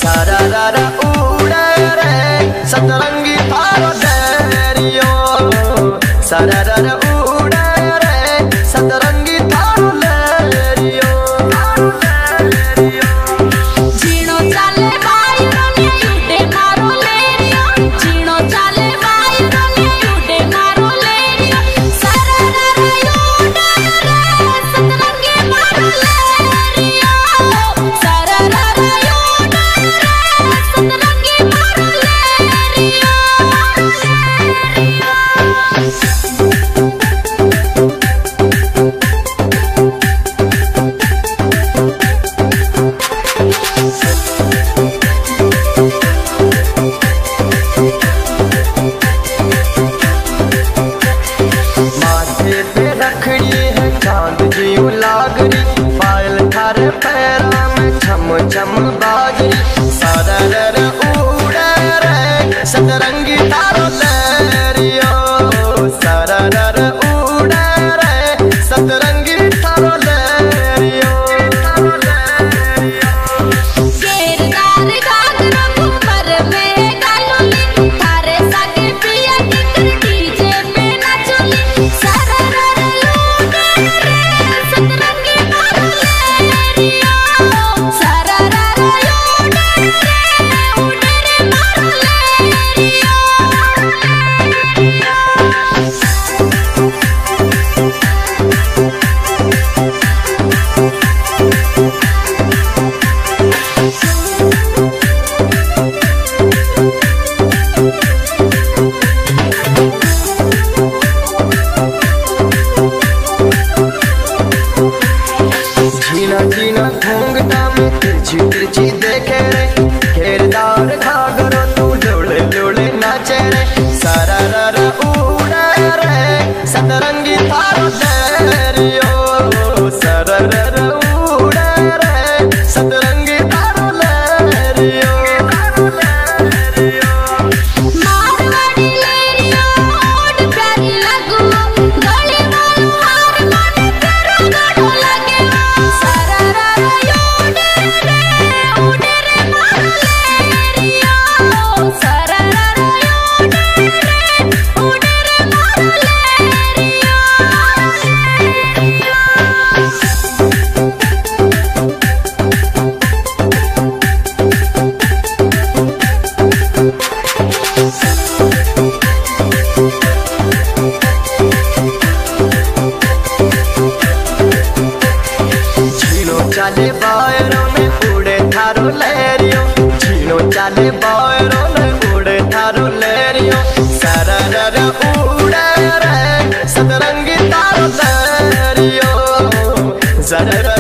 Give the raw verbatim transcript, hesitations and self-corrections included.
सारा रा उड़े रे सतरंगी थारो लहरियो, सारा रा उड़े रे सतरंगी थारो लहरियो। जीणो चाले भाई रोले उड़े मारो लहरियो, जीणो चाले भाई रोले उड़े मारो लहरियो, सारा रा उड़े रे सतरंगी मारो लहरियो, सारा रा उड़े रे सतरंगी मारो लहरियो। माथे पे रखड़ी है चांद जी लागरी, पायल थारे पैरा में छम छम बाजरी, सारा रा उड़े रे सतरंगी थारो लहरियो, सारा रा उड़े रे सतरंगी थारो लहरियो। केरदार घाघरा कुंवर में गालोली, थारे सागे पिया टिकर डीजे पे नाचोली, सारा रा उड़े रे सतरंगी मारो लहरियो, सारा रा उड़े रे उड़े रे मारो लहरियो। जीना जीना घूंघटा में तिरछी तिरछी देखे रे, केरदार घाघरो तू लोड़े लोड़े नाचे रे, सारा रा उड़े रे सतरंगी थारो लहरियो, सारा रा उड़े रे सतरंगी थारो लहरियो। मारवाड़ी लहरियो ओड प्यारी लगो, गली मारू हार माने तेरो गाढ़ो लगे, सारा रा उड़े रे उड़े रे मारो लहरियो, सारा रा उड़े रे उड़े रे मारो लहरियो। झीनो चाले बायरों में उड़े थारो लहरियो, झीनो चाले बायरों में उड़े थारो लहरियो, सारा रा उड़े रे सतरंगी थारो लहरियो, जरा